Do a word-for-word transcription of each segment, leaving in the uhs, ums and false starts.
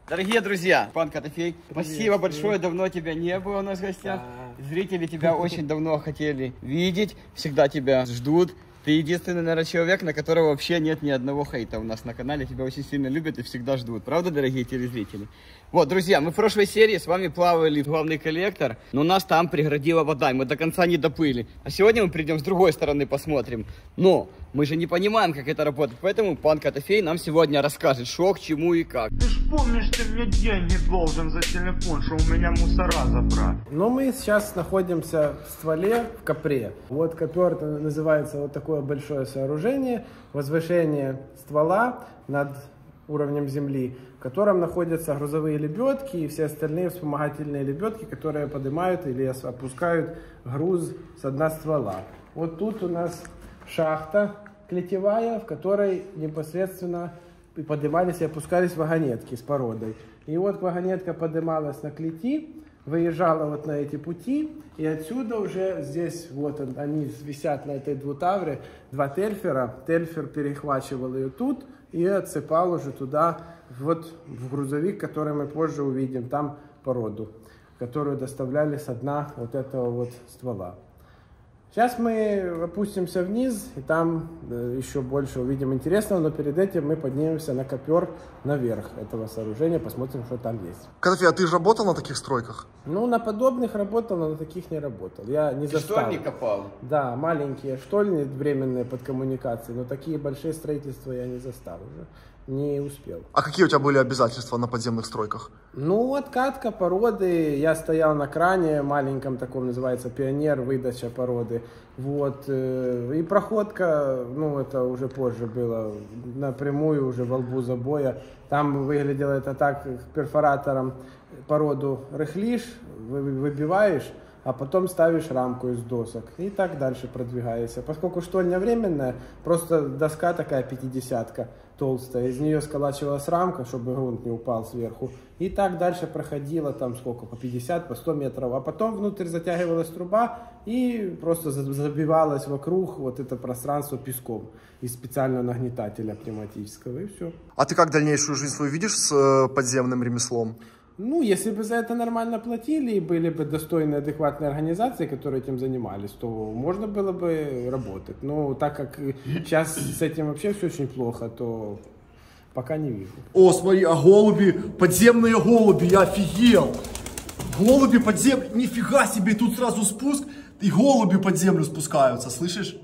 Дорогие друзья, пан Котофей, спасибо большое, давно тебя не было у нас в гостях. Да. Зрители тебя очень давно хотели видеть, всегда тебя ждут. Ты единственный, наверное, человек, на которого вообще нет ни одного хейта у нас на канале. Тебя очень сильно любят и всегда ждут. Правда, дорогие телезрители? Вот, друзья, мы в прошлой серии с вами плавали в главный коллектор, но нас там преградила вода, и мы до конца не доплыли. А сегодня мы придем с другой стороны, посмотрим. Но мы же не понимаем, как это работает, поэтому пан Котофей нам сегодня расскажет, что, к чему и как. Ты ж помнишь, ты мне деньги должен за телефон, что у меня мусора забрать. Но мы сейчас находимся в стволе, в копре. Вот копер называется вот такое большое сооружение, возвышение ствола над уровнем земли, в котором находятся грузовые лебедки и все остальные вспомогательные лебедки, которые поднимают или опускают груз с дна ствола. Вот тут у нас шахта клетевая, в которой непосредственно поднимались и опускались вагонетки с породой. И вот вагонетка поднималась на клети, выезжала вот на эти пути, и отсюда уже здесь вот они висят на этой двутавре, два тельфера. Тельфер перехвачивал ее тут и отсыпал уже туда, вот в грузовик, который мы позже увидим, там породу, которую доставляли со дна вот этого вот ствола. Сейчас мы опустимся вниз, и там еще больше увидим интересного, но перед этим мы поднимемся на копер наверх этого сооружения, посмотрим, что там есть. Котофей, а ты же работал на таких стройках? Ну, на подобных работал, но на таких не работал. Я не застал. Штольни копал? Да, маленькие штольни, временные под коммуникации, но такие большие строительства я не застал уже. Не успел. А какие у тебя были обязательства на подземных стройках? Ну, откатка породы. Я стоял на кране маленьком таком, называется пионер, выдача породы. Вот. И проходка, ну, это уже позже было, напрямую уже во лбу забоя. Там выглядело это так, перфоратором породу рыхлишь, выбиваешь, а потом ставишь рамку из досок. И так дальше продвигаешься. Поскольку штольня временная, просто доска такая пятидесятка толстая, из нее сколачивалась рамка, чтобы грунт не упал сверху. И так дальше проходила там сколько, по пятьдесят, по сто метров. А потом внутрь затягивалась труба и просто забивалась вокруг вот это пространство песком из специального нагнетателя пневматического, и все. А ты как дальнейшую жизнь свою видишь с подземным ремеслом? Ну, если бы за это нормально платили и были бы достойные, адекватные организации, которые этим занимались, то можно было бы работать. Но так как сейчас с этим вообще все очень плохо, то пока не вижу. О, смотри, а голуби, подземные голуби, я офигел! Голуби подземные, нифига себе, тут сразу спуск, и голуби под землю спускаются, слышишь?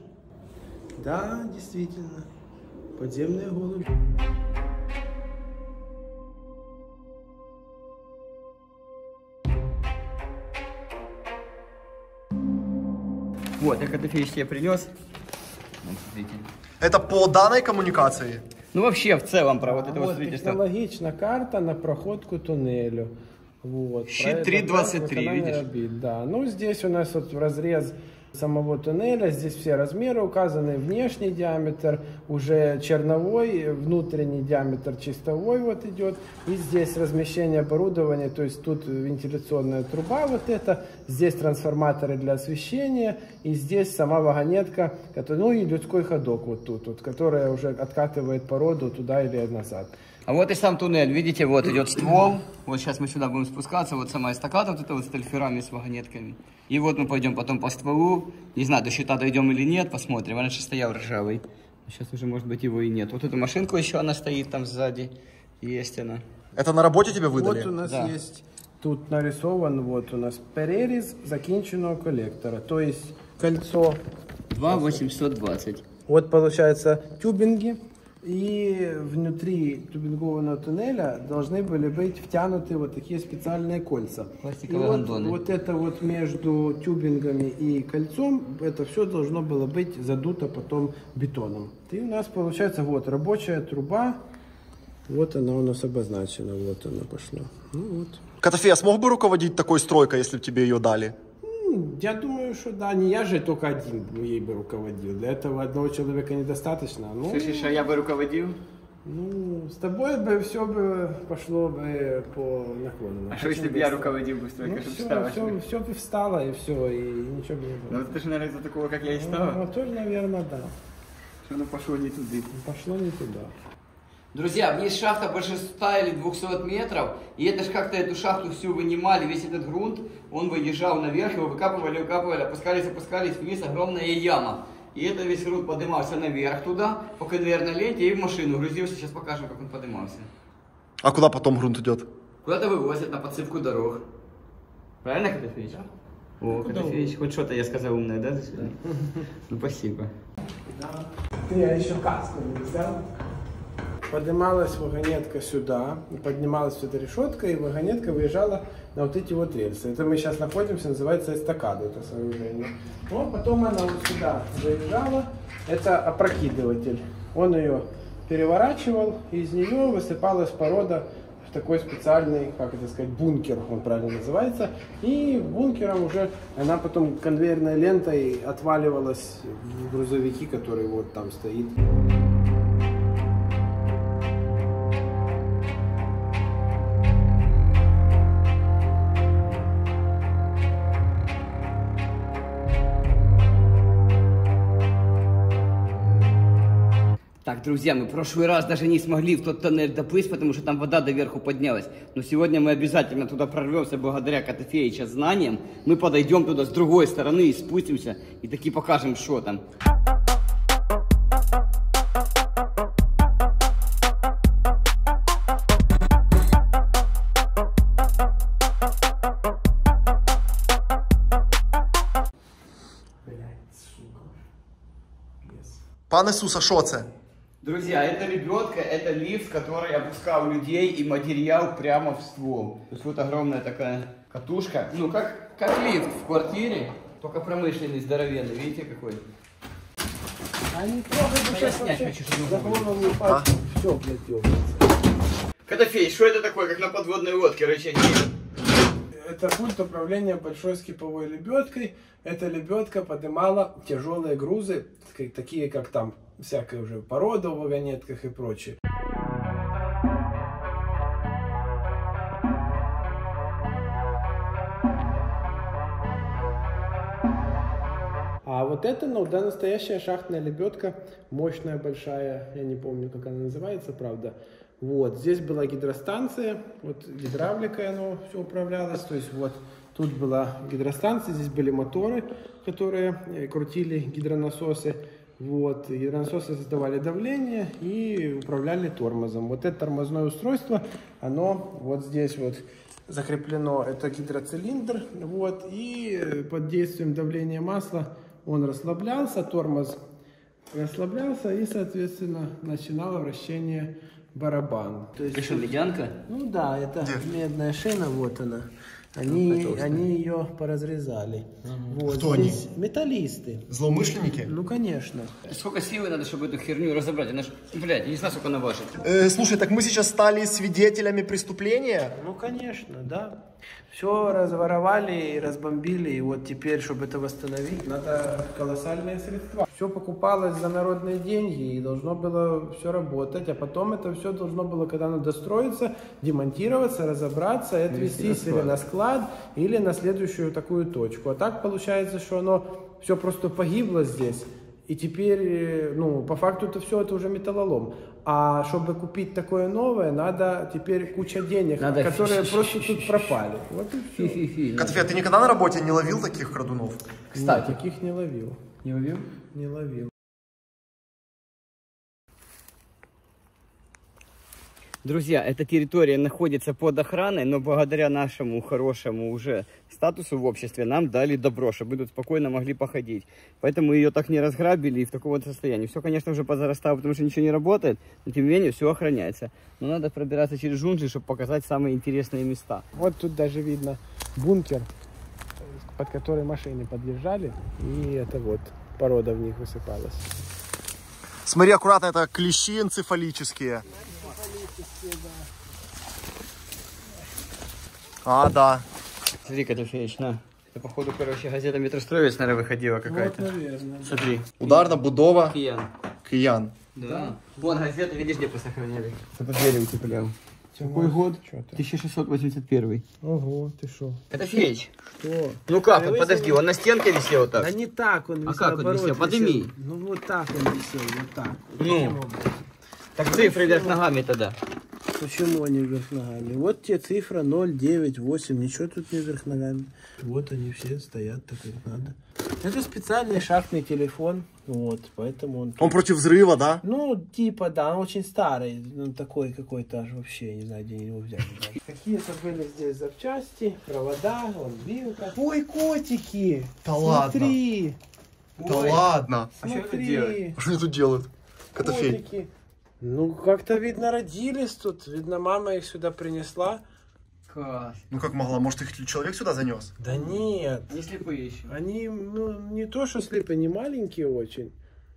Да, действительно, подземные голуби. Вот, я Котофей себе принес. Это по данной коммуникации? Ну вообще в целом про а, вот это вот строительство. Технологична карта на проходку туннелю. Вот. Щит три двадцать три, видишь? Орбит, да. Ну здесь у нас вот разрез самого туннеля, здесь все размеры указаны, внешний диаметр уже черновой, внутренний диаметр чистовой вот идет, и здесь размещение оборудования, то есть тут вентиляционная труба вот эта, здесь трансформаторы для освещения, и здесь сама вагонетка, которая, ну и людской ходок вот тут, вот, которая уже откатывает породу туда или назад. А вот и сам туннель, видите, вот идет ствол, вот сейчас мы сюда будем спускаться, вот сама эстакада вот это вот с тельферами, с вагонетками. И вот мы пойдем потом по стволу, не знаю, до щита дойдем или нет, посмотрим. Раньше стоял ржавый, сейчас уже может быть его и нет. Вот эту машинку еще она стоит там сзади, есть она. Это на работе тебе выдали? Вот у нас да. есть, тут нарисован вот у нас перерез закінченого коллектора, то есть кольцо. два восемьсот двадцать. Вот получается тюбинги. И внутри тюбингованного туннеля должны были быть втянуты вот такие специальные кольца. Пластиковые гондоны. Вот, вот это вот между тюбингами и кольцом, это все должно было быть задуто потом бетоном. И у нас получается вот рабочая труба, вот она у нас обозначена, вот она пошла. Ну, вот. Котофей, а смог бы руководить такой стройкой, если бы тебе ее дали? Я думаю, что да, не я же только один ей бы руководил. Для этого одного человека недостаточно. Ну, Слышишь, а я бы руководил? Ну, с тобой бы все бы пошло бы по наклону. А что если бы я руководил бы стройкой, ну, чтобы все, все, все бы встало и все, и ничего бы не было. Ну ты же, наверное, из-за такого, как я и стал. Ну, тоже, наверное, да. Что оно пошло не туда. Пошло не туда. Друзья, вниз шахта больше ста или двухсот метров, и это ж как-то эту шахту всю вынимали, весь этот грунт, он выезжал наверх, его выкапывали, выкапывали, опускались, опускались вниз, огромная яма. И это весь грунт поднимался наверх туда, по конвейерной ленте, и в машину грузился. Сейчас покажем, как он поднимался. А куда потом грунт идет? Куда-то вывозят на подсыпку дорог. Правильно, Котофеич? О, Котофеич, хоть что-то я сказал умное, да, до свидания? Ну, спасибо. Ты, я еще каску не взял. Поднималась вагонетка сюда, поднималась вот эта решетка, и вагонетка выезжала на вот эти вот рельсы. Это мы сейчас находимся, называется эстакада, это сооружение. Но потом она вот сюда заезжала, это опрокидыватель. Он ее переворачивал, и из нее высыпалась порода в такой специальный, как это сказать, бункер, он правильно называется. И бункером уже она потом конвейерной лентой отваливалась в грузовики, которые вот там стоит. Так, друзья, мы в прошлый раз даже не смогли в тот тоннель доплыть, потому что там вода доверху поднялась. Но сегодня мы обязательно туда прорвемся благодаря Котофеича знаниям. Мы подойдем туда с другой стороны и спустимся, и таки покажем, что там. Пан Ісус, а що це? Друзья, это лебедка, это лифт, который опускал людей и материал прямо в ствол. То есть вот огромная такая катушка. Ну, как, как лифт в квартире, только промышленный, здоровенный. Видите, какой? А не трогай, А я снять хочу, чтобы за голову не упасть. Все, блядь, ёбнется. Котофей, что это такое, как на подводной лодке рычание? Это пульт управления большой скиповой лебедкой. Эта лебедка поднимала тяжелые грузы, такие как там всякая уже порода в вагонетках и прочее. А вот это, ну, да, настоящая шахтная лебедка, мощная, большая, я не помню, как она называется, правда. Вот, здесь была гидростанция, вот гидравликой оно все управлялось, то есть вот тут была гидростанция, здесь были моторы, которые крутили гидронасосы, вот, гидронасосы создавали давление и управляли тормозом. Вот это тормозное устройство, оно вот здесь вот закреплено, это гидроцилиндр, вот, и под действием давления масла он расслаблялся, тормоз расслаблялся и, соответственно, начинало вращение барабан. То есть, это что, медянка? Ну да, это медная шина, вот она. Они, ну, они ее поразрезали. Угу. Вот. Кто здесь они? Металлисты. Злоумышленники? Ну, конечно. Сколько силы надо, чтобы эту херню разобрать? Она ж, блядь, я не знаю, сколько она важит. Э, слушай, так мы сейчас стали свидетелями преступления? Ну, конечно, да. Все разворовали и разбомбили, и вот теперь, чтобы это восстановить, надо колоссальные средства. Все покупалось за народные деньги, и должно было все работать, а потом это все должно было, когда оно достроится, демонтироваться, разобраться и отвезтись или на склад, или на следующую такую точку. А так получается, что оно все просто погибло здесь. И теперь, ну, по факту это все, это уже металлолом. А чтобы купить такое новое, надо теперь куча денег, надо которые просто тут пропали. Вот и все. Котофей, ты никогда на работе не ловил таких крадунов? Кстати, Нет, таких не ловил. Не ловил? Не ловил. Друзья, эта территория находится под охраной, но благодаря нашему хорошему уже статусу в обществе нам дали добро, чтобы мы тут спокойно могли походить. Поэтому ее так не разграбили и в таком вот состоянии. Все, конечно, уже позарастало, потому что ничего не работает, но тем не менее все охраняется. Но надо пробираться через джунгли, чтобы показать самые интересные места. Вот тут даже видно бункер, под который машины подъезжали, и это вот порода в них высыпалась. Смотри, аккуратно, это клещи энцефалические. А, да. Смотри, Котофеич, на. Это, походу, короче, газета «Метростроевец», наверное, выходила какая-то. Вот, наверное. Смотри. Ударна будова. Киян. Киян. Да. да. Вон газета, видишь, где посохраняли. Это двери утеплял. Какой год? тысяча шестьсот восемьдесят первый. Ого, ты шо? Котофеич. Что? Ну как он, подожди, он на стенке висел так? Да не так, он висел, а как он висел? Подними. Ну вот так он висел, вот так. Ну. Так цифры вверх ногами тогда. Почему они вверх ногами? Вот те цифра ноль, девять, восемь, ничего тут не вверх ногами. Вот они все стоят так, как надо. Это специальный шахтный телефон, вот, поэтому он... Он против взрыва, да? Ну, типа, да, он очень старый, ну, такой какой-то аж вообще, не знаю, где они его взяли даже. Какие-то были здесь запчасти, провода, вон, вилка. Ой, котики! Да ладно? Смотри! Да ладно! А что это Смотри! делать? А что они тут делают? Котофей. Котики. Ну, как-то, видно, родились тут. Видно, мама их сюда принесла. Класс. Ну как могла? Может, их человек сюда занес? Да нет. Не слепые еще. Они, ну, не то, что слепые, они маленькие очень.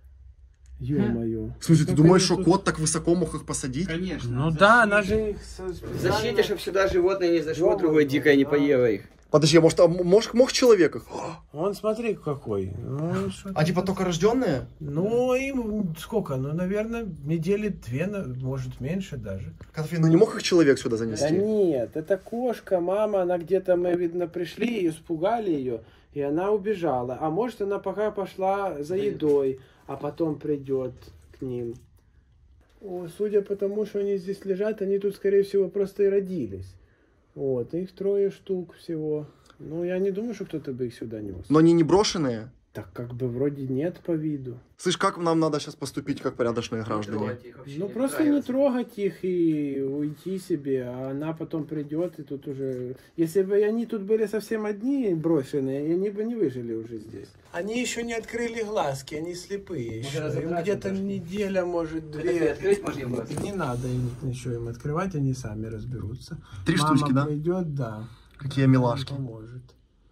Ё-моё. В смысле, ты Как думаешь, они что тут- кот так высоко мог их посадить? Конечно. Ну да, она же их со- В специально- защите, чтобы сюда животное не зашло, Ё-моё, другое дикое не да. поело их. Подожди, а может, а может мог человек их? Вон, смотри, какой. Ну, что А типа только рожденные? Ну, им сколько? Ну, наверное, недели две, на- может, меньше даже. Котофей, ну не мог их человек сюда Да занести? нет, это кошка, мама, она где-то, мы, видно, пришли и испугали ее, и она убежала. А может, она пока пошла за едой, а потом придет к ним. О, судя по тому, что они здесь лежат, они тут, скорее всего, просто и родились. Вот, их трое штук всего. Ну, я не думаю, что кто-то бы их сюда нес. Но они не брошенные? Так как бы вроде нет по виду. Слышь, как нам надо сейчас поступить, как порядочные граждане? Ну, просто не трогать их и уйти себе, а она потом придет, и тут уже... Если бы они тут были совсем одни, брошенные, они бы не выжили уже здесь. Они еще не открыли глазки, они слепые еще. Им разобраться где-то даже. неделя, может, Это две. открыть можно им? Не надо им ничего им открывать, они сами разберутся. Три Мама штучки, да? придет, да. Какие милашки. Поможет.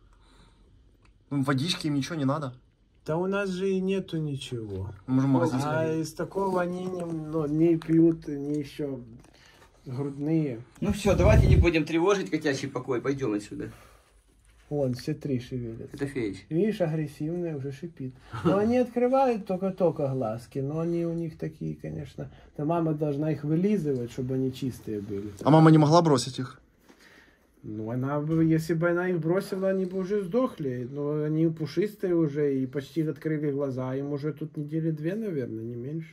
Ну, водички им ничего не надо? Да у нас же и нету ничего. Можем в магазин А сходить. из такого они не, ну, не пьют, не еще грудные. Ну все, давайте не будем тревожить котячий покой, пойдем отсюда. Вон, все три шевелятся. Это Феич. Видишь, агрессивные, уже шипит. Но они открывают только-только глазки, но они у них такие, конечно. Да мама должна их вылизывать, чтобы они чистые были. А мама не могла бросить их? Ну, она бы, если бы она их бросила, они бы уже сдохли. Но они пушистые уже и почти открыли глаза. Им уже тут недели две, наверное, не меньше.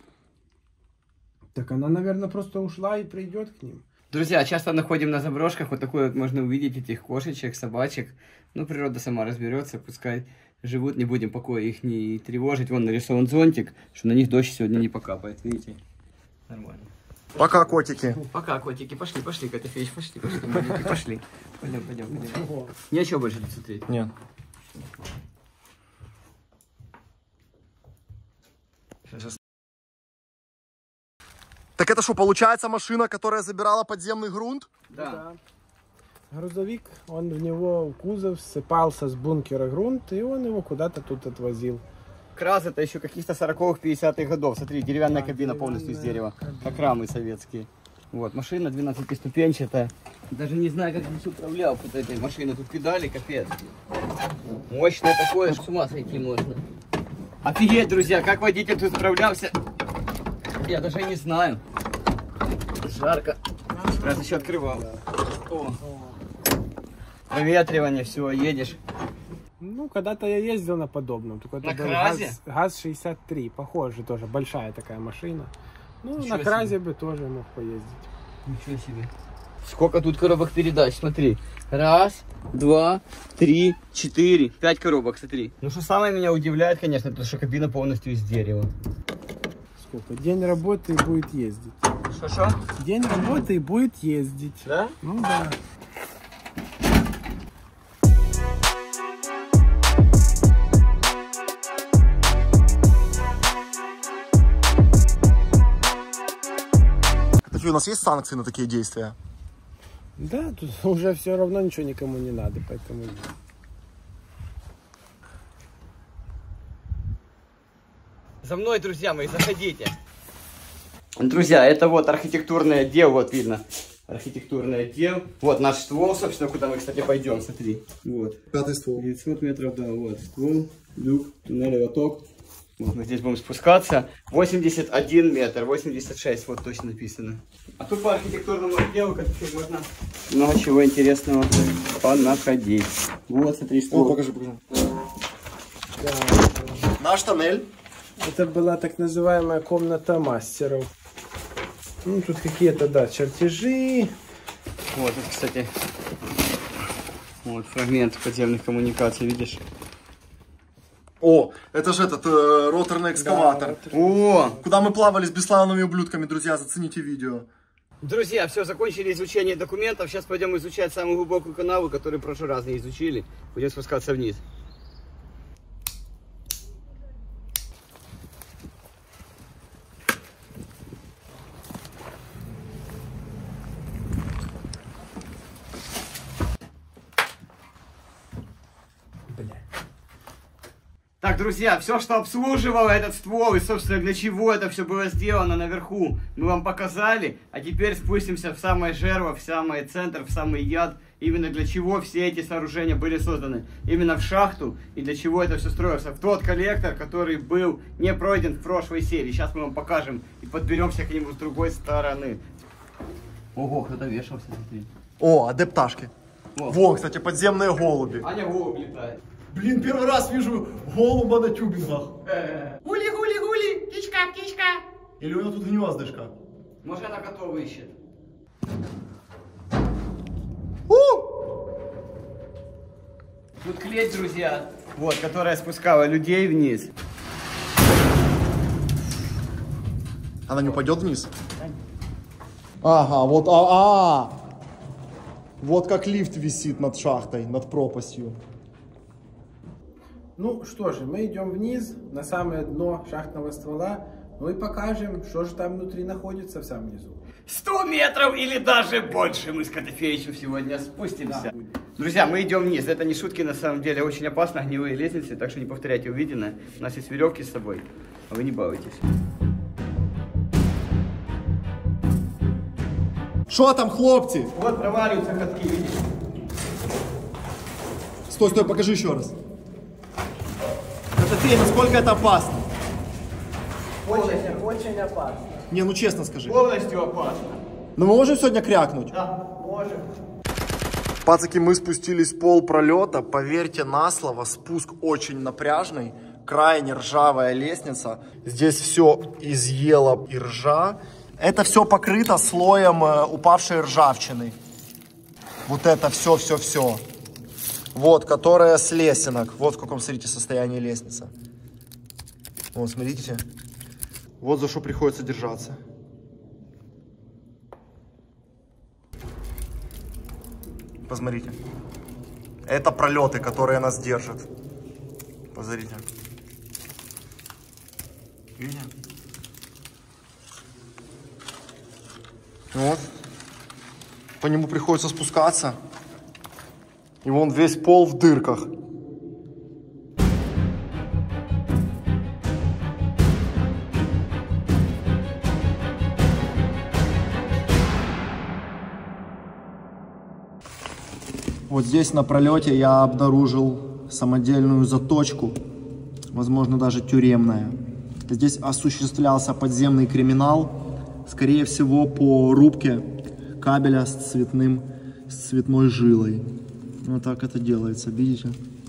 Так она, наверное, просто ушла и придет к ним. Друзья, часто находим на заброшках, вот такой вот можно увидеть этих кошечек, собачек. Ну, природа сама разберется, пускай живут, не будем покоя их не тревожить. Вон нарисован зонтик, что на них дождь сегодня не покапает, видите? Нормально. Пока, котики. Пока, котики, пошли, пошли, Котофеич, пошли, пошли, маленькие, пошли. Пойдем, пойдем, пойдем. Нечего больше тут смотреть. Нет. Сейчас. Так это что, получается машина, которая забирала подземный грунт? Да. Грузовик, он в него в кузов ссыпался с бункера грунт, и он его куда-то тут отвозил. Краз это еще каких-то сороковых, пятидесятых годов. Смотри, деревянная Да, кабина деревянная полностью из дерева. кабина. Как рамы советские. Вот, машина двенадцатиступенчатая. Даже не знаю, как здесь управлял вот этой машиной. Тут педали, капец. Мощное такое, что с ума сойти можно. Офигеть, друзья, как водитель тут справлялся. Я даже не знаю. Жарко. Раз еще открывал. О. Проветривание, все, едешь. Ну, когда-то я ездил на подобном. Только это На был Кразе? ГАЗ, ГАЗ шестьдесят три, похоже тоже, большая такая машина. Ну, Ничего на Кразе бы тоже мог поездить. Ничего себе. Сколько тут коробок передач, смотри. Раз, два, три, четыре, пять коробок, смотри. Ну, что самое меня удивляет, конечно, это что кабина полностью из дерева. Сколько? День работы и будет ездить. Что-что? День работы и будет ездить. Да? Ну да. Какие у нас есть санкции на такие действия? Да, тут уже все равно ничего никому не надо, поэтому... За мной, друзья мои, заходите. Друзья, это вот архитектурный отдел, вот видно. Архитектурный отдел. Вот наш ствол, собственно, куда мы, кстати, пойдем, смотри. Вот. Пятый ствол. девятьсот метров, да, вот. Ствол, люк, туннель, лоток. Вот мы здесь будем спускаться. восемьдесят один метр, восемьдесят шесть, вот точно написано. А тут по архитектурному отделу, как можно много чего интересного понаходить. Вот, смотри, ствол. О, покажи, покажи. Наш тоннель. Это была так называемая комната мастеров. Ну, тут какие-то, да, чертежи. Вот, тут, кстати, вот фрагмент подземных коммуникаций, видишь? О, это же этот э, роторный экскаватор. Да, О! Куда мы плавали с бесславными ублюдками, друзья, зацените видео. Друзья, все, закончили изучение документов. Сейчас пойдем изучать самую глубокую канаву, которую в прошлый раз не изучили. Будем спускаться вниз. Так, друзья, все, что обслуживало этот ствол и, собственно, для чего это все было сделано наверху, мы вам показали. А теперь спустимся в самое жерло, в самый центр, в самый яд. Именно для чего все эти сооружения были созданы. Именно в шахту и для чего это все строилось. В тот коллектор, который был не пройден в прошлой серии. Сейчас мы вам покажем и подберемся к нему с другой стороны. Ого, кто-то вешался. Смотри. О, а где пташки? Во. Во, кстати, подземные голуби. Аня голубь летает. Блин, первый раз вижу голуба на тюбингах. Гули-гули-гули, птичка-птичка. Или у него тут гнездышко? Может, она котов ищет. Тут клеть, друзья, вот, которая спускала людей вниз. Она не упадет вниз? Ага, вот, а, а, вот как лифт висит над шахтой, над пропастью. Ну что же, мы идем вниз, на самое дно шахтного ствола, ну и покажем, что же там внутри находится в самом низу. сто метров или даже больше мы с Котофеичем сегодня спустимся. Да. Друзья, мы идем вниз. Это не шутки, на самом деле. Очень опасно, гнилые лестницы, так что не повторяйте увиденное. У нас есть веревки с собой, а вы не балуйтесь. Что там, хлопцы? Вот проваливаются катки, видишь? Стой, стой, покажи еще раз. Котофей, насколько это опасно? Очень, очень опасно. Не, ну честно скажи. Полностью опасно. Но мы можем сегодня крякнуть? Да, можем. Пацаки, мы спустились пол пролета. Поверьте на слово, спуск очень напряжный. Крайне ржавая лестница. Здесь все изъело и ржа. Это все покрыто слоем э, упавшей ржавчины. Вот это все-все-все. Вот, которая с лесенок. Вот в каком, смотрите, состоянии лестница. Вот, смотрите. Вот за что приходится держаться. Посмотрите. Это пролеты, которые нас держат. Посмотрите. Видите? Вот. По нему приходится спускаться. И вон весь пол в дырках. Вот здесь на пролете я обнаружил самодельную заточку, возможно, даже тюремная. Здесь осуществлялся подземный криминал, скорее всего, по рубке кабеля с цветным, с цветной жилой. Вот так это делается, видите?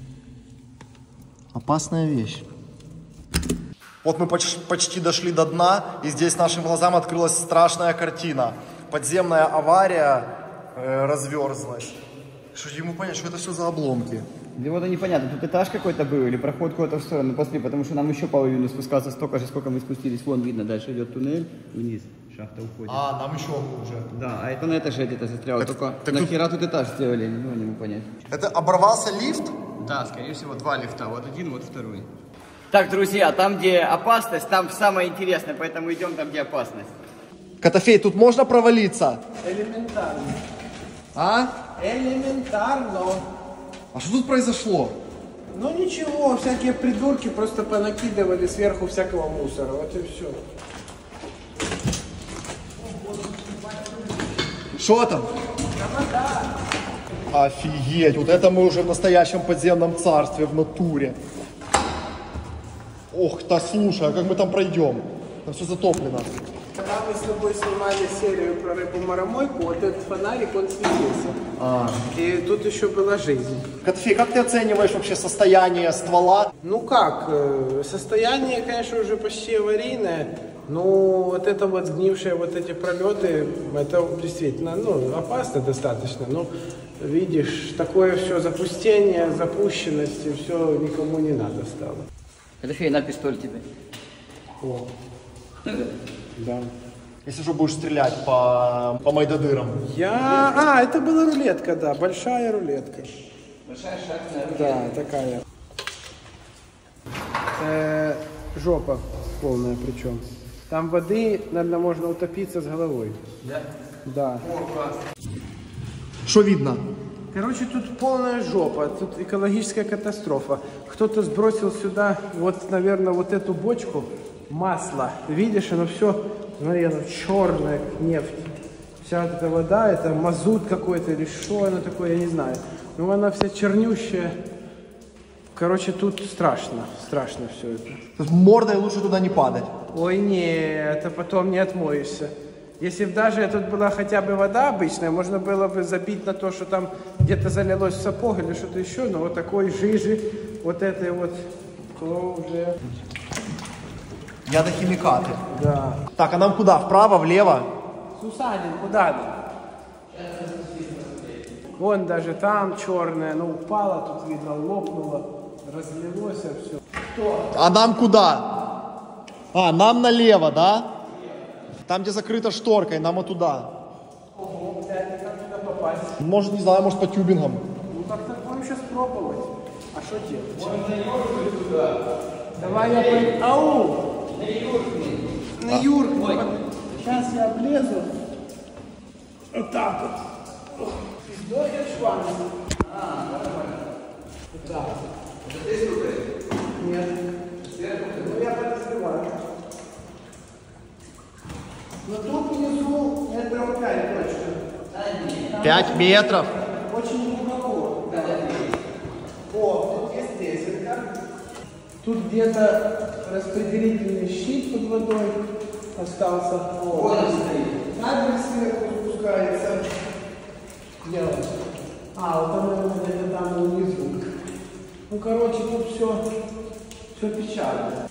Опасная вещь. Вот мы почти, почти дошли до дна, и здесь нашим глазам открылась страшная картина. Подземная авария э, разверзлась. Что ему понять, что это все за обломки? Да вот непонятно, тут этаж какой-то был или проход куда-то в сторону. Посмотри, потому что нам еще половину спускаться столько же, сколько мы спустились. Вон видно, дальше идет туннель вниз, шахта уходит. А, нам еще хуже. Да, а это на этаже где-то застряло. Так, Только так нахера тут... тут этаж сделали, не могу понять. Это оборвался лифт? Да, скорее всего, два лифта. Вот один, вот второй. Так, друзья, там, где опасность, там самое интересное, поэтому идем там, где опасность. Котофей, тут можно провалиться? Элементарно. А? Элементарно. А что тут произошло? Ну ничего, всякие придурки просто понакидывали сверху всякого мусора. Вот и все. Что там? Офигеть, вот это мы уже в настоящем подземном царстве, в натуре. Ох, да слушай, а как мы там пройдем? Там все затоплено. Когда мы с тобой снимали серию про рыбу-маромойку, вот этот фонарик, он светился. А. И тут еще была жизнь. Котофей, как ты оцениваешь вообще состояние ствола? Ну как, э, состояние, конечно, уже почти аварийное. Ну, вот это вот сгнившие вот эти пролеты, это действительно, ну, опасно достаточно. Ну, видишь, такое все запустение, запущенность, и все никому не надо стало. Котофей, на пистоль тебе. О. Да. Если что, будешь стрелять по, по майдадырам. Я... А, это была рулетка, да, большая рулетка. Большая шахтная рулетка. Да, такая. Э, жопа полная причем. Там воды, наверное, можно утопиться с головой. Да? Да. О, класс. Что видно? Короче, тут полная жопа, тут экологическая катастрофа. Кто-то сбросил сюда, вот, наверное, вот эту бочку масла. Видишь, оно все, смотри, оно черное, как нефть. Вся вот эта вода, это мазут какой-то или что оно такое, я не знаю. Но она вся чернющая. Короче, тут страшно, страшно все это. То есть мордой лучше туда не падать. Ой, нет, это потом не отмоешься. Если бы даже тут была хотя бы вода обычная, можно было бы забить на то, что там где-то залилось в сапог или что-то еще, но вот такой жижи, вот этой вот уже. Ядохимикаты. Да. Так, а нам куда? Вправо, влево? Сусанин, куда ты? Вон даже там черное, оно упало, тут видно лопнуло, разлилось все. А нам куда? А, нам налево, да? Там, где закрыта шторкой, нам вот туда. Ого, блядь, как туда попасть? Может, не знаю, может, по тюбингам. Ну как-то будем сейчас пробовать. А что делать? Можно юркнуть туда. Давай я пойду. Ау! На юркни. На юркни. Сейчас я облезу. Вот так вот. Сдохнешь вами? А, нормально. Вот так. Это ты стукаешь? Нет. Ну я подозреваю. Но тут внизу метров пять точно. Пять метров. Очень глубоко. Да. О, тут есть лесенка. Тут где-то распределительный щит под водой остался. Вот он стоит. Кабель сверху спускается. Делать. А, вот он, наверное, где-то там внизу. Ну, короче, тут все, все печально.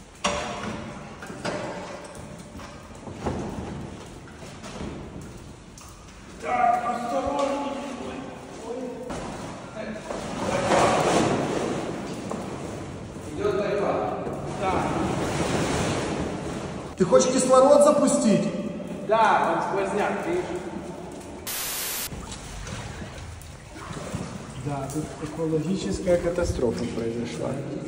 Так, осторожней. Идет борьба. Да. Ты хочешь кислород запустить? Да, вот сквозняк, видишь? Да, тут экологическая катастрофа произошла.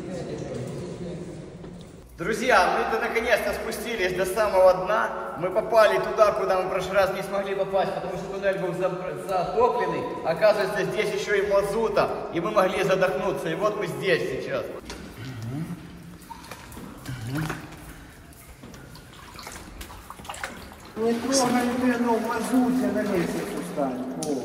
Друзья, мы-то наконец-то спустились до самого дна. Мы попали туда, куда мы в прошлый раз не смогли попасть, потому что туннель был затопленный. Оказывается, здесь еще и мазута, и мы могли задохнуться. И вот мы здесь сейчас. Не трогай ты, ну, мазут, на лестницу встань.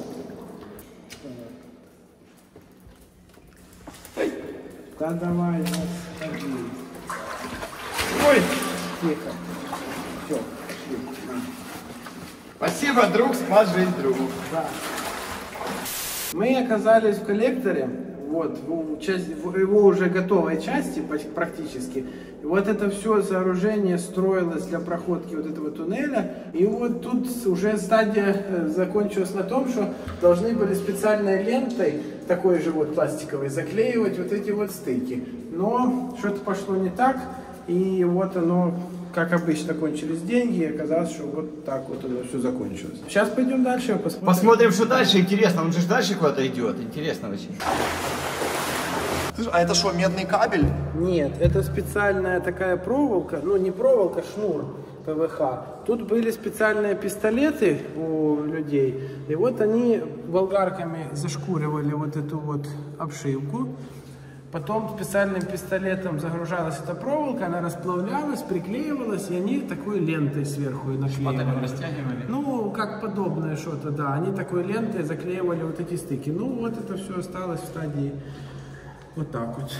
Да давай, отходи. Ой! Тихо. Все, пошли. Спасибо, друг, спас жизнь другу. Да. Мы оказались в коллекторе, вот, в, часть, в его уже готовой части практически. И вот это все сооружение строилось для проходки вот этого туннеля. И вот тут уже стадия закончилась на том, что должны были специальной лентой, такой же вот пластиковой, заклеивать вот эти вот стыки. Но что-то пошло не так, и вот оно, как обычно, кончились деньги, и оказалось, что вот так вот оно все закончилось. Сейчас пойдем дальше, посмотрим. Посмотрим, что дальше. Интересно, он же дальше куда-то идет. Интересно очень. А это что, медный кабель? Нет, это специальная такая проволока, ну не проволока, шнур пэ вэ ха. Тут были специальные пистолеты у людей, и вот они болгарками зашкуривали вот эту вот обшивку. Потом специальным пистолетом загружалась эта проволока, она расплавлялась, приклеивалась, и они такой лентой сверху наклеивали. Растягивали. Ну, как подобное что-то, да. Они такой лентой заклеивали вот эти стыки. Ну, вот это все осталось в стадии вот так вот.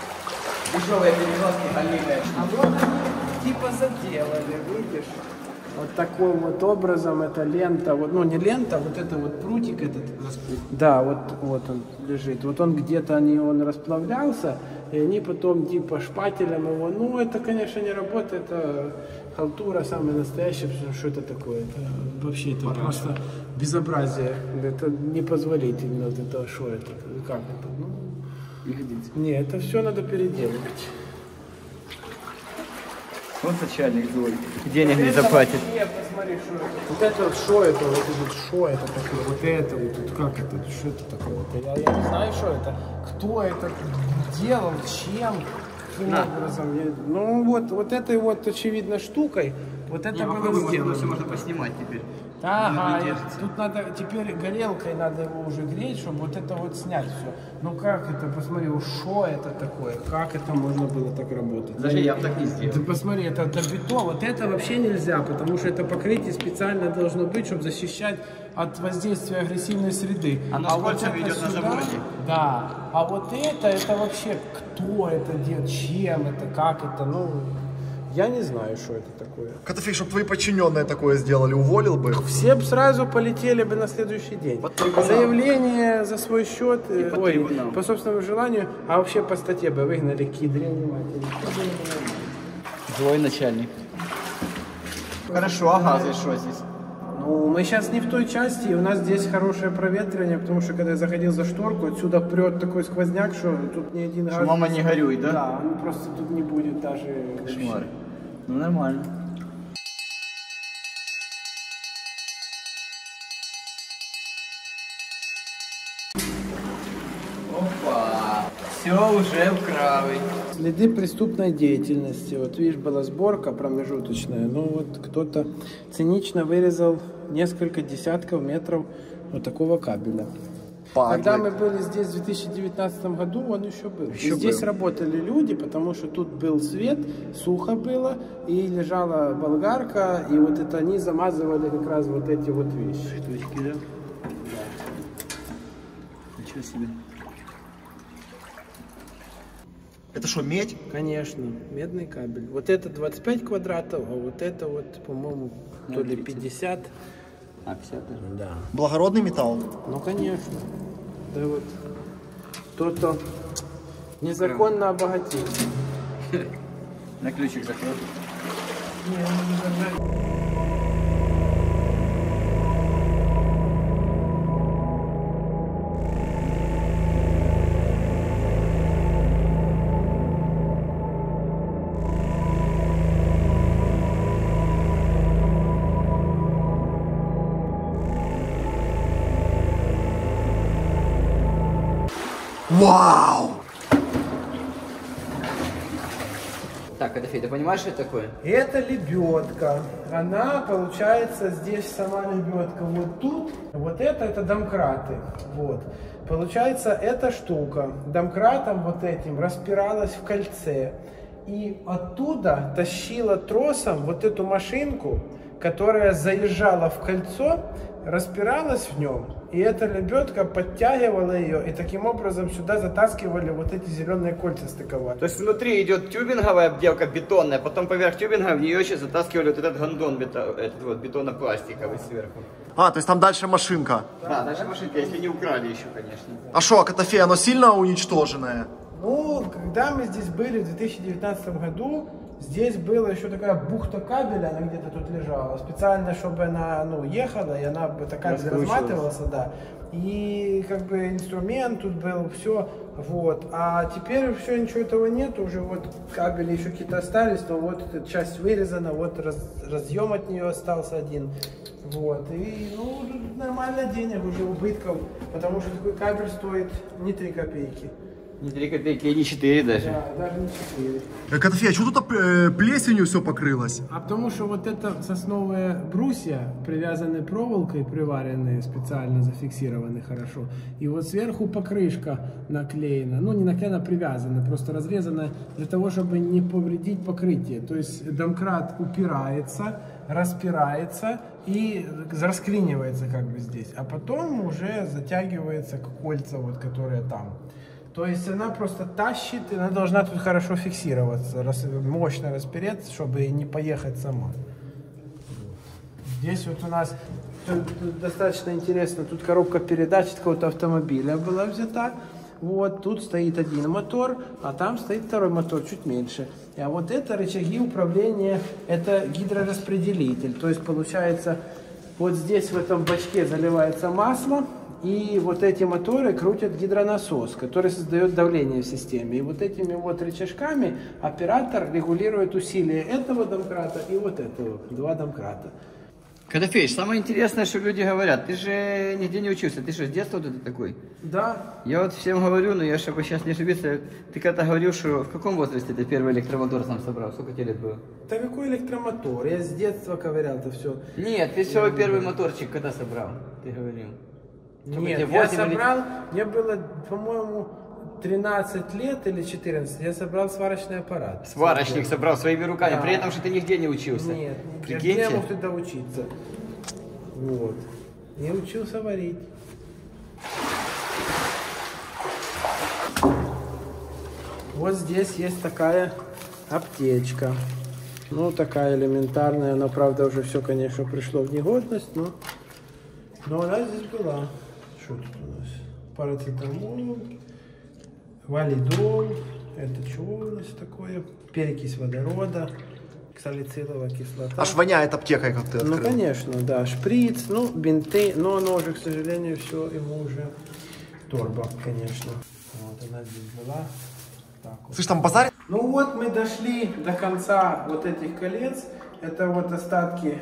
Дешевые переноски галимые. А вот они типа заделали, видишь? Вот таким вот образом эта лента, вот, ну не лента, вот это вот прутик этот, да, вот, вот он лежит. Вот он где-то они, он расплавлялся, и они потом типа шпателем его, ну это, конечно, не работает, это халтура самая настоящая, потому что это такое, это вообще это Параша. Просто безобразие, это непозволительно, вот это что это, как это, ну, не, это все надо переделывать. Вот начальник злой. Денег не заплатит. Нет, посмотри, что это. Вот это вот, что это, вот это, что это такое, вот это вот, как это, что это такое? Это, я, я не знаю, что это, кто это делал, чем, каким да. образом. Я, ну вот, вот этой вот очевидно штукой, вот это не, было сделано. Все можно поснимать теперь. Ага, тут надо, теперь горелкой надо его уже греть, чтобы вот это вот снять все. Ну как это, посмотри, что это такое, как это можно было так работать? Даже я бы так не сделал. Ты посмотри, это, это бетон, вот это вообще нельзя, потому что это покрытие специально должно быть, чтобы защищать от воздействия агрессивной среды. Оно а с кольцами вот идет сюда, на заводе. Да, а вот это, это вообще, кто это делает, чем это, как это, ну... Я не знаю, что это такое. Котофей, чтобы твои подчиненные такое сделали, уволил бы? Все бы сразу полетели бы на следующий день. Заявление за свой счет, по, ой, по собственному желанию, а вообще по статье бы выгнали кидрень. Злой начальник. Хорошо, а газы что здесь? Ну, мы сейчас не в той части, и у нас здесь хорошее проветривание, потому что когда я заходил за шторку, отсюда прет такой сквозняк, что тут ни один газ... Мама не горюй, да? Да, ну просто тут не будет даже... Кошмар. Ну, нормально. Опа! Все уже вкрали. Следы преступной деятельности. Вот видишь, была сборка промежуточная, ну вот кто-то цинично вырезал несколько десятков метров вот такого кабеля. Падлы. Когда мы были здесь в две тысячи девятнадцатом году, он еще был. Еще и здесь был. Работали люди, потому что тут был свет, сухо было, и лежала болгарка, и вот это они замазывали как раз вот эти вот вещи. Штучки, да? Да. Ничего себе. Это что, медь? Конечно, медный кабель. Вот это двадцать пять квадратов, а вот это вот, по-моему, то ли пятьдесят. А, пятьдесят даже? Да. Благородный металл? Ну, конечно. Да вот. Кто-то незаконно обогатился. На ключик закрой. Не, не держать. Вау! Так, Котофей, ты понимаешь, что это такое? Это лебедка. Она, получается, здесь сама лебедка вот тут. Вот это, это домкраты. Вот. Получается, эта штука домкратом вот этим распиралась в кольце. И оттуда тащила тросом вот эту машинку, которая заезжала в кольцо, распиралась в нем, и эта лебедка подтягивала ее, и таким образом сюда затаскивали вот эти зеленые кольца стыковые. То есть внутри идет тюбинговая обделка бетонная, потом поверх тюбинга в нее еще затаскивали вот этот гондон бето, этот вот бетонопластиковый сверху. А, то есть там дальше машинка? Да, дальше машинка, если не украли еще, конечно. А что, Котофей, оно сильно уничтоженное? Ну, когда мы здесь были в две тысячи девятнадцатом году, здесь была еще такая бухта кабеля, она где-то тут лежала, специально, чтобы она, ну, ехала, и она, это кабель разматывался, да. И как бы инструмент тут был, все, вот. А теперь все, ничего этого нет, уже вот кабели еще какие-то остались, но вот эта часть вырезана, вот раз, разъем от нее остался один. Вот, и, ну, нормально денег уже, убытков, потому что такой кабель стоит не три копейки. Не три копейки, и не четыре даже. Да, даже не четыре. Котофей, а что тут э, плесенью все покрылось? А потому что вот это сосновые брусья, привязанные проволокой, приваренные, специально зафиксированы хорошо. И вот сверху покрышка наклеена, ну не наклеена, привязана, просто разрезана для того, чтобы не повредить покрытие. То есть домкрат упирается, распирается и расклинивается как бы здесь. А потом уже затягивается к кольца, вот, которые там. То есть она просто тащит, и она должна тут хорошо фиксироваться, рас, мощно распереться, чтобы не поехать сама. Здесь вот у нас тут, тут достаточно интересно, тут коробка передач какого-то автомобиля была взята. Вот, тут стоит один мотор, а там стоит второй мотор, чуть меньше. А вот это рычаги управления, это гидрораспределитель. То есть получается, вот здесь в этом бачке заливается масло, и вот эти моторы крутят гидронасос, который создает давление в системе. И вот этими вот рычажками оператор регулирует усилие этого домкрата и вот этого, два домкрата. Котофеич, самое интересное, что люди говорят, ты же нигде не учился, ты что, с детства вот ты такой? Да. Я вот всем говорю, но я, чтобы сейчас не ошибиться, ты когда говорил, что в каком возрасте ты первый электромотор сам собрал? Сколько тебе лет было? Да какой электромотор? Я с детства ковырял это все. Нет, ты свой первый моторчик когда собрал? Ты говорил. Нет, я собрал, мне было, по-моему, тринадцать лет или четырнадцать, я собрал сварочный аппарат. Сварочник собрал своими руками, да. При этом, что ты нигде не учился. Нет, прикиньте. Я мог туда учиться. Вот. Я учился варить. Вот здесь есть такая аптечка. Ну, такая элементарная, она, правда, уже все, конечно, пришло в негодность, но, но она здесь была. Что тут у нас? Парацетамол, валидол, это что у нас такое? Перекись водорода, салициловая кислота. Аж воняет аптекой, как ты открыл. Ну, конечно, да, шприц, ну, бинты, но оно уже, к сожалению, все, ему уже торба, конечно. Вот она здесь была. Так вот. Слышь, там базарь? Ну вот мы дошли до конца вот этих колец. Это вот остатки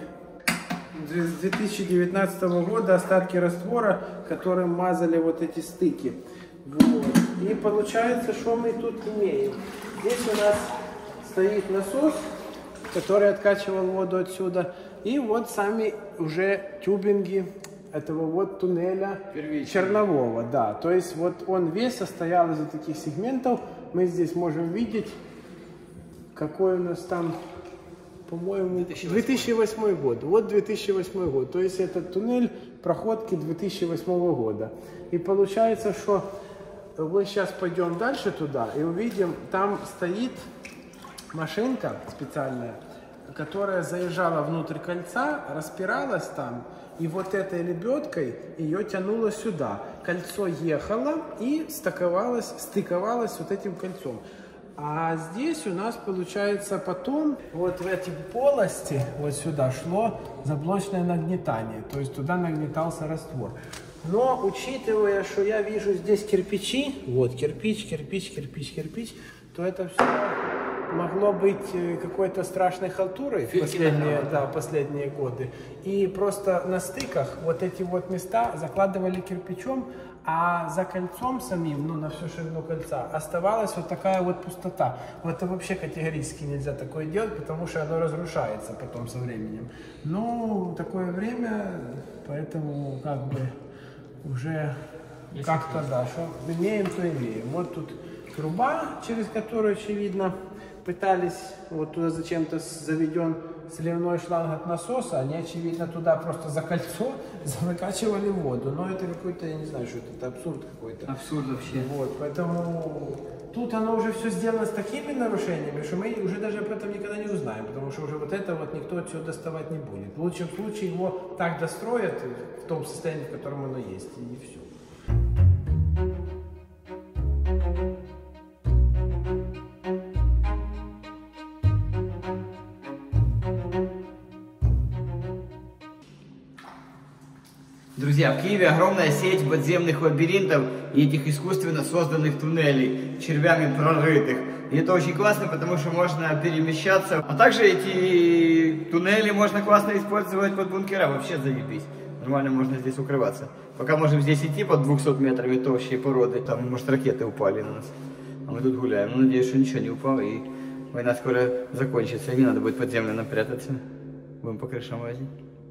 с две тысячи девятнадцатого года, остатки раствора, которым мазали вот эти стыки. Вот. И получается, что мы тут имеем. Здесь у нас стоит насос, который откачивал воду отсюда. И вот сами уже тюбинги этого вот туннеля чернового. Да. То есть вот он весь состоял из таких сегментов. Мы здесь можем видеть, какой у нас там, по-моему, две тысячи восьмой год. Вот две тысячи восьмой год. То есть этот туннель проходки две тысячи восьмого года. И получается, что мы сейчас пойдем дальше туда и увидим, там стоит машинка специальная, которая заезжала внутрь кольца, распиралась там, и вот этой лебедкой ее тянуло сюда. Кольцо ехало и стыковалось, стыковалось вот этим кольцом. А здесь у нас получается потом вот в эти полости, вот сюда шло заблочное нагнетание, то есть туда нагнетался раствор. Но учитывая, что я вижу здесь кирпичи, вот кирпич, кирпич, кирпич, кирпич, то это все могло быть какой-то страшной халтурой в последние, да, последние годы. И просто на стыках вот эти вот места закладывали кирпичом, а за кольцом самим, ну на всю ширину кольца, оставалась вот такая вот пустота. Вот это вообще категорически нельзя такое делать, потому что оно разрушается потом со временем. Ну, такое время, поэтому как бы уже как-то, да, что имеем, то имеем. Вот тут труба, через которую, очевидно, пытались, вот туда зачем-то заведен сливной шланг от насоса, они, очевидно, туда просто за кольцо закачивали воду. Но это какой-то, я не знаю, что это, это абсурд какой-то. Абсурд вообще. Вот, поэтому тут оно уже все сделано с такими нарушениями, что мы уже даже об этом никогда не узнаем, потому что уже вот это вот никто отсюда доставать не будет. В лучшем случае его так достроят в том состоянии, в котором оно есть, и все. Друзья, в Киеве огромная сеть подземных лабиринтов и этих искусственно созданных туннелей, червями прорытых. И это очень классно, потому что можно перемещаться. А также эти туннели можно классно использовать под бункера. Вообще заебись. Нормально можно здесь укрываться. Пока можем здесь идти под двухсот метрами толщей породы. Там, может, ракеты упали на нас. А мы тут гуляем. Ну, надеюсь, что ничего не упало. И война скоро закончится. И не надо будет подземно прятаться. Будем по крышам лазить.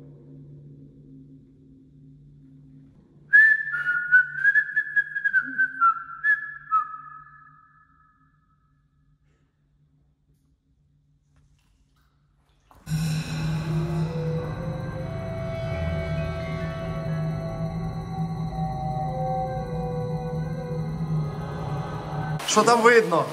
Что там видно?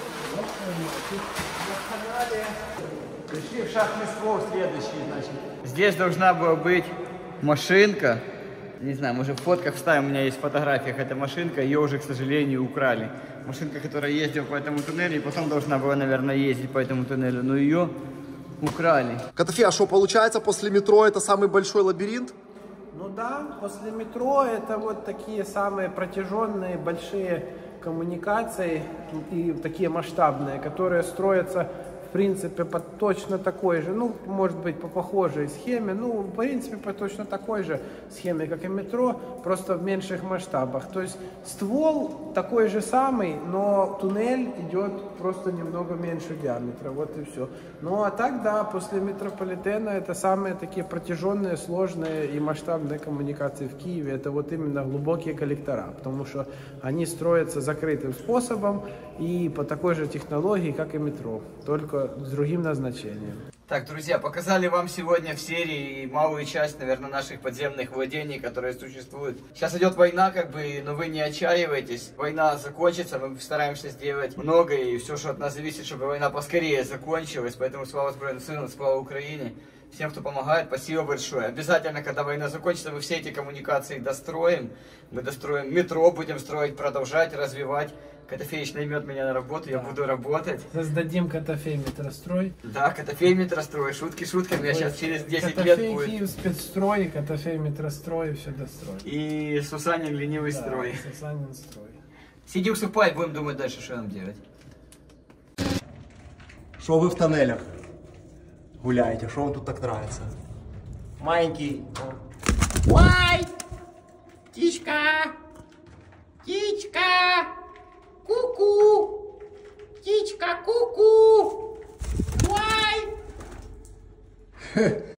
Пришли в шахтный ствол следующий, значит. Здесь должна была быть машинка. Не знаю, может в фотках вставим, у меня есть в фотографиях эта машинка, ее уже, к сожалению, украли. Машинка, которая ездила по этому туннелю, и потом должна была, наверное, ездить по этому туннелю, но ее украли. Котофей, а что, получается, после метро это самый большой лабиринт? Ну да, после метро это вот такие самые протяженные, большие коммуникации и такие масштабные, которые строятся в принципе по точно такой же, ну может быть по похожей схеме, ну в принципе по точно такой же схеме, как и метро, просто в меньших масштабах. То есть ствол такой же самый, но туннель идет просто немного меньше диаметра, вот и все. Ну а так да, после метрополитена это самые такие протяженные, сложные и масштабные коммуникации в Киеве, это вот именно глубокие коллектора, потому что они строятся закрытым способом и по такой же технологии, как и метро, только с другим назначением. Так, друзья, показали вам сегодня в серии малую часть, наверное, наших подземных владений, которые существуют. Сейчас идет война, как бы, но вы не отчаивайтесь. Война закончится, мы стараемся сделать много, и все, что от нас зависит, чтобы война поскорее закончилась. Поэтому слава Сбройным силам, слава Украине. Всем, кто помогает, спасибо большое. Обязательно, когда война закончится, мы все эти коммуникации достроим. Мы достроим метро, будем строить, продолжать, развивать. Котофеич наймет меня на работу, я буду работать. Создадим Котофей метрострой. Да, Котофей метрострой, шутки шутками, я сейчас через десять Котофей, лет будет. Киев спецстрой, Котофей метрострой, все достроим. И Сусанин ленивый Да, строй. Сусанин строй. Сиди, усыпай, будем думать дальше, что нам делать. Что вы в тоннелях гуляете? Что вам тут так нравится? Маленький. Ой! Птичка! Птичка! Ку-ку! Птичка, ку-ку! Ой!